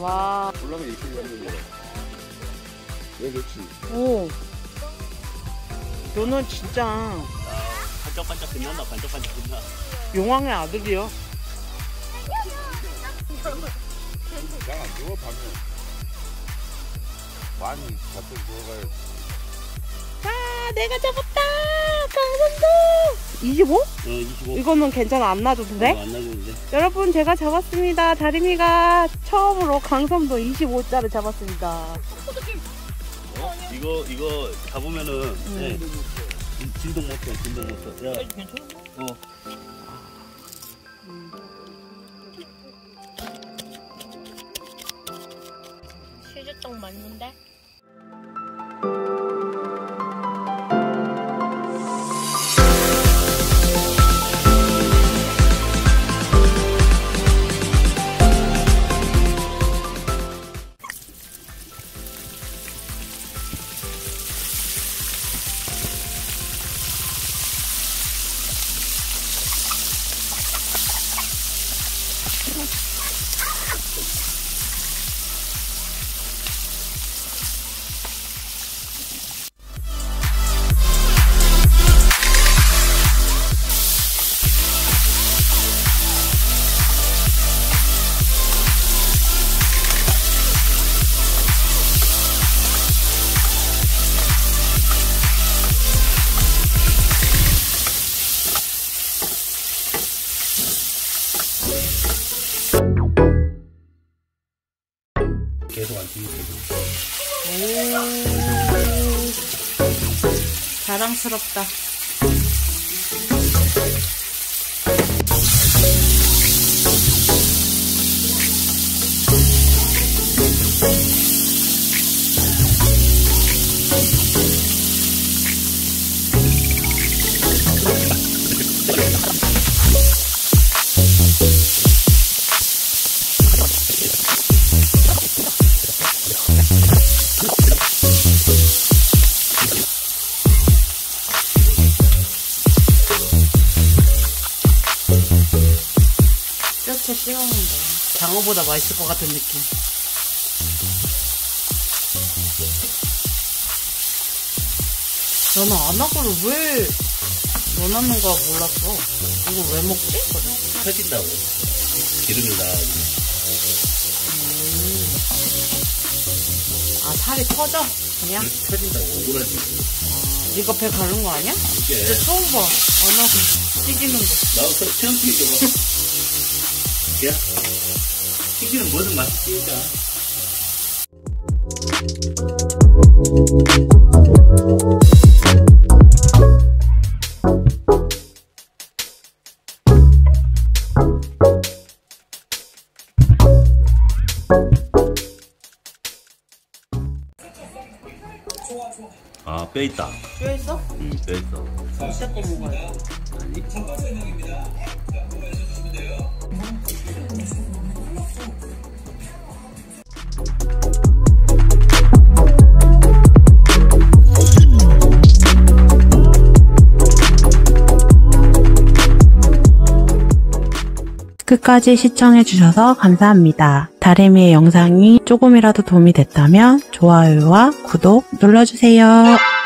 와. 올라가면 이렇게 되는 거야. 왜 그렇지? 오. 너는 진짜 반짝반짝 빛난다. 반짝반짝 빛나. 용왕의 아들이요. 잘안 죽어 밤에. 많이 잡고 들어가야. 자, 내가 잡았다. 강선도. 25? 25. 이거는 괜찮아. 안 놔줘도 돼? 안 놔줘도 돼. 여러분, 제가 잡았습니다. 다림이가 처음으로 강섬도 25짜리 잡았습니다. 이거 잡으면은 네. 진동 못해. 진동 못해. 야, 괜찮아? 치즈떡 맞는데? 계속 안 튀기고. 자랑스럽다. 뼈채 찍어먹는 거. 장어보다 맛있을 것 같은 느낌. 나는 안하고를 왜 넣어놨는 거 몰랐어. 이거 왜 먹지? 터진다고. 기름을 넣어야지. 아, 살이 터져? 그냥? 터진다고. 오그라지. 네가 배 가른 거 아니야? 이게. 근데 처음 봐. 안하고 튀기는 거. 나도 처음 튀겨봐. 야, 튀기는 뭐든 맛있으니까. 아, 뼈 있다. 뼈 있어? 응, 뼈 있어. 진짜 거 먹어야 돼. 아니? 끝까지 시청해주셔서 감사합니다. 다림이의 영상이 조금이라도 도움이 됐다면 좋아요와 구독 눌러주세요.